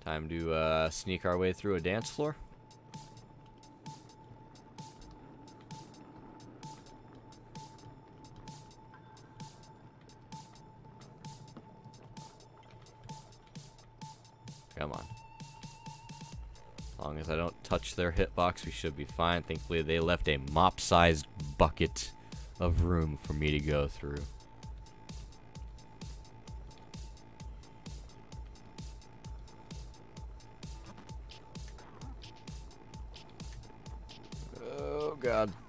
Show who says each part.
Speaker 1: Time to sneak our way through a dance floor. Come on. As long as I don't touch their hitbox, we should be fine. Thankfully, they left a mop-sized bucket of room for me to go through. Oh, God.